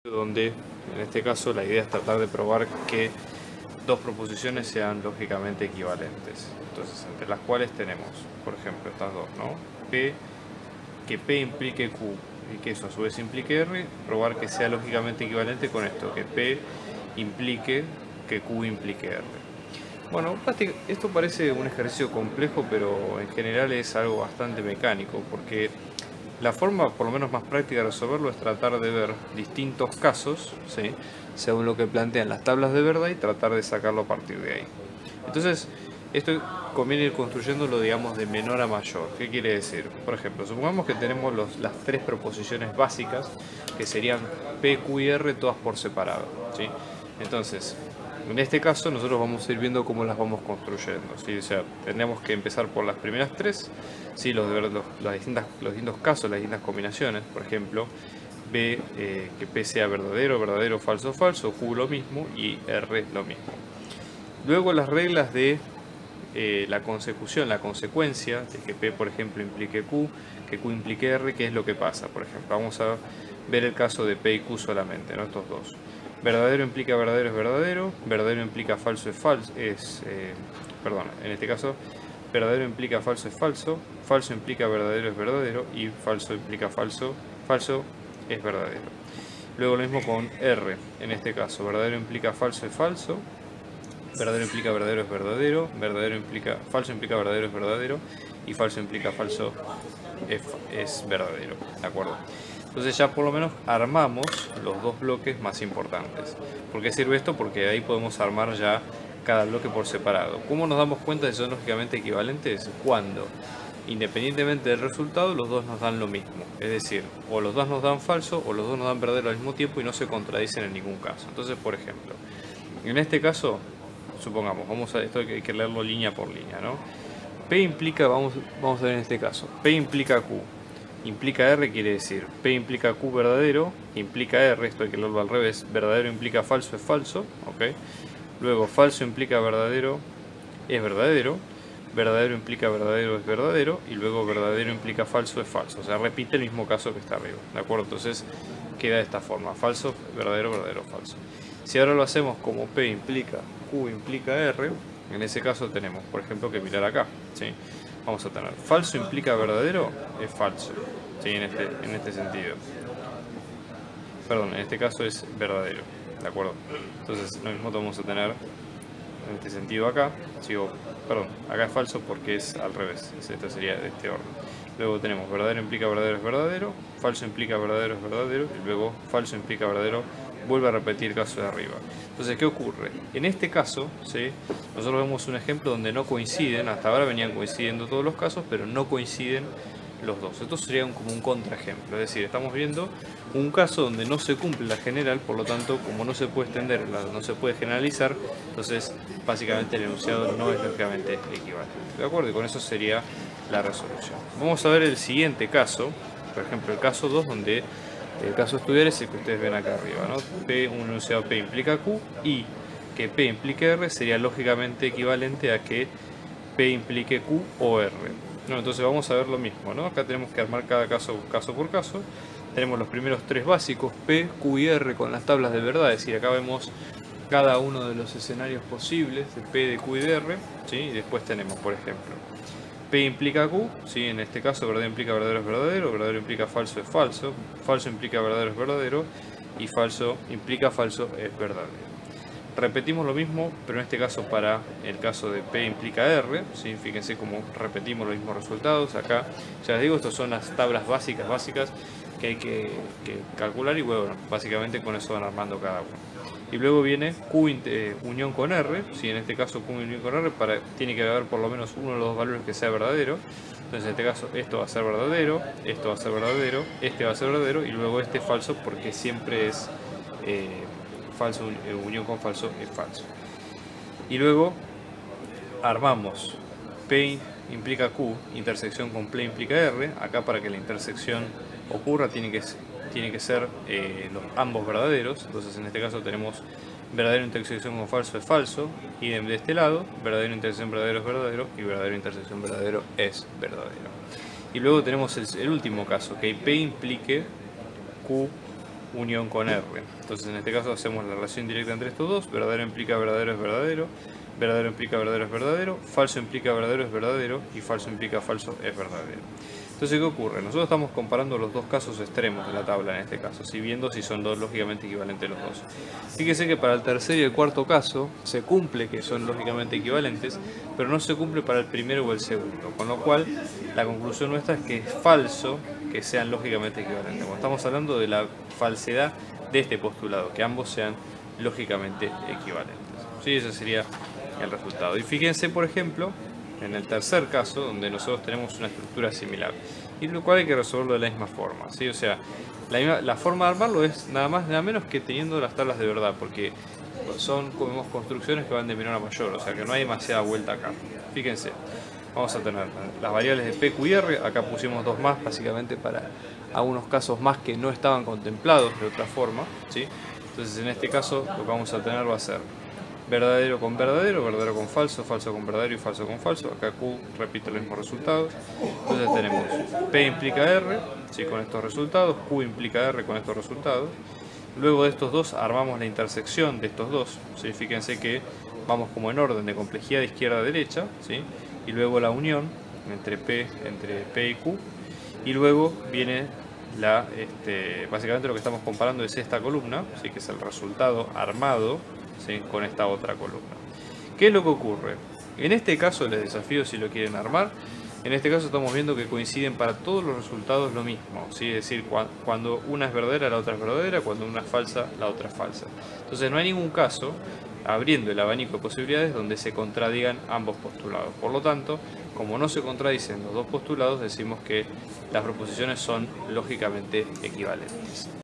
donde en este caso la idea es tratar de probar que dos proposiciones sean lógicamente equivalentes. Entonces, entre las cuales tenemos, por ejemplo, estas dos, ¿no? Que P implique Q y que eso a su vez implique R, probar que sea lógicamente equivalente con esto, que P implique que Q implique R. Bueno, esto parece un ejercicio complejo, pero en general es algo bastante mecánico, porque la forma, por lo menos más práctica de resolverlo, es tratar de ver distintos casos, ¿sí?, según lo que plantean las tablas de verdad y tratar de sacarlo a partir de ahí. Entonces, esto conviene ir construyéndolo, digamos, de menor a mayor. ¿Qué quiere decir? Por ejemplo, supongamos que tenemos las tres proposiciones básicas, que serían P, Q y R, todas por separado, ¿sí? Entonces, en este caso nosotros vamos a ir viendo cómo las vamos construyendo, ¿sí? O sea, tendríamos que empezar por las primeras tres, ¿sí? Los distintos casos, las distintas combinaciones. Por ejemplo, B, que P sea verdadero, verdadero, falso, falso, Q lo mismo y R lo mismo. Luego las reglas de la consecución, la consecuencia, de que P, por ejemplo, implique Q, que Q implique R, ¿qué es lo que pasa? Por ejemplo, vamos a ver el caso de P y Q solamente, ¿no? Estos dos. Verdadero implica verdadero es verdadero, verdadero implica falso es falso, en este caso, verdadero implica falso es falso, falso implica verdadero es verdadero y falso implica falso, falso es verdadero. Luego lo mismo con R, en este caso, verdadero implica falso es falso, verdadero implica verdadero es verdadero, falso implica verdadero es verdadero y falso implica falso es verdadero, ¿de acuerdo? Entonces ya por lo menos armamos los dos bloques más importantes. ¿Por qué sirve esto? Porque ahí podemos armar ya cada bloque por separado. ¿Cómo nos damos cuenta de que son lógicamente equivalentes? Cuando, independientemente del resultado, los dos nos dan lo mismo. Es decir, o los dos nos dan falso o los dos nos dan verdadero al mismo tiempo y no se contradicen en ningún caso. Entonces, por ejemplo, en este caso, supongamos, esto hay que leerlo línea por línea, ¿no? P implica, vamos a ver en este caso, P implica Q, implica R, quiere decir P implica Q verdadero, implica R, esto hay que leerlo al revés, verdadero implica falso es falso, ¿ok? Luego falso implica verdadero es verdadero, verdadero implica verdadero es verdadero y luego verdadero implica falso es falso, o sea, repite el mismo caso que está arriba, ¿de acuerdo? Entonces queda de esta forma, falso, verdadero, verdadero, falso. Si ahora lo hacemos como P implica Q implica R, en ese caso tenemos, por ejemplo, que mirar acá, ¿sí? Vamos a tener falso implica verdadero es falso, ¿sí? En este sentido. Perdón, en este caso es verdadero, ¿de acuerdo? Entonces lo mismo vamos a tener en este sentido acá, acá es falso porque es al revés, esto sería de este orden. Luego tenemos verdadero implica verdadero es verdadero, falso implica verdadero es verdadero y luego falso implica verdadero, vuelve a repetir el caso de arriba. Entonces, ¿qué ocurre? En este caso, ¿sí?, nosotros vemos un ejemplo donde no coinciden, hasta ahora venían coincidiendo todos los casos, pero no coinciden los dos. Esto sería como un contraejemplo, es decir, estamos viendo un caso donde no se cumple la general, por lo tanto, como no se puede extender, no se puede generalizar, entonces básicamente el enunciado no es lógicamente equivalente, ¿de acuerdo? Y con eso sería la resolución. Vamos a ver el siguiente caso, por ejemplo el caso 2, donde el caso a estudiar es el que ustedes ven acá arriba, ¿no? Un enunciado P implica Q y que P implique R sería lógicamente equivalente a que P implique Q o R. No, entonces vamos a ver lo mismo, ¿no? Acá tenemos que armar cada caso por caso. Tenemos los primeros tres básicos, P, Q y R, con las tablas de verdad, es decir, acá vemos cada uno de los escenarios posibles de P, de Q y de R, ¿sí? Y después tenemos, por ejemplo, P implica Q, ¿sí? En este caso verdadero implica verdadero es verdadero, verdadero implica falso es falso, falso implica verdadero es verdadero y falso implica falso es verdadero. Repetimos lo mismo, pero en este caso para el caso de P implica R, ¿sí? Fíjense cómo repetimos los mismos resultados. Acá, ya les digo, estas son las tablas básicas que hay que calcular y bueno, básicamente con eso van armando cada uno. Y luego viene Q unión con R, ¿sí? En este caso Q unión con R, tiene que haber por lo menos uno de los dos valores que sea verdadero. Entonces en este caso esto va a ser verdadero, esto va a ser verdadero, este va a ser verdadero y luego este falso porque siempre es falso, unión con falso es falso. Y luego armamos P implica Q, intersección con P implica R. Acá para que la intersección ocurra tiene que ser ambos verdaderos. Entonces en este caso tenemos verdadero intersección con falso es falso. Y de este lado, verdadero intersección verdadero es verdadero y verdadero intersección verdadero es verdadero. Y luego tenemos el último caso, que P implique Q unión con R. Entonces en este caso hacemos la relación directa entre estos dos. Verdadero implica verdadero es verdadero, verdadero implica verdadero es verdadero, falso implica verdadero es verdadero y falso implica falso es verdadero. Entonces, ¿qué ocurre? Nosotros estamos comparando los dos casos extremos de la tabla en este caso, viendo si son dos lógicamente equivalentes los dos. Fíjese que para el tercer y el cuarto caso se cumple que son lógicamente equivalentes, pero no se cumple para el primero o el segundo, con lo cual la conclusión nuestra es que es falso que sean lógicamente equivalentes. Como estamos hablando de la falsedad de este postulado, que ambos sean lógicamente equivalentes. ¿Sí? Ese sería el resultado. Y fíjense, por ejemplo, en el tercer caso, donde nosotros tenemos una estructura similar, y lo cual hay que resolverlo de la misma forma, ¿sí? O sea, la forma de armarlo es nada más nada menos que teniendo las tablas de verdad, porque son como construcciones que van de menor a mayor, o sea que no hay demasiada vuelta acá. Fíjense, vamos a tener las variables de P, Q y R, acá pusimos dos más básicamente para algunos casos más que no estaban contemplados de otra forma, ¿sí? Entonces en este caso lo que vamos a tener va a ser verdadero con verdadero, verdadero con falso, falso con verdadero y falso con falso. Acá Q repite los mismos resultados. Entonces tenemos P implica R, ¿sí? Con estos resultados, Q implica R con estos resultados. Luego de estos dos armamos la intersección de estos dos, ¿sí? Fíjense que vamos como en orden de complejidad de izquierda a derecha, ¿sí? Y luego la unión entre P y Q. Y luego viene básicamente lo que estamos comparando es esta columna, ¿sí? Que es el resultado armado, ¿sí? Con esta otra columna. ¿Qué es lo que ocurre? En este caso les desafío si lo quieren armar. En este caso estamos viendo que coinciden para todos los resultados lo mismo, ¿sí? Es decir, cuando una es verdadera la otra es verdadera, cuando una es falsa la otra es falsa. Entonces no hay ningún caso, abriendo el abanico de posibilidades, donde se contradigan ambos postulados. Por lo tanto, como no se contradicen los dos postulados, decimos que las proposiciones son lógicamente equivalentes.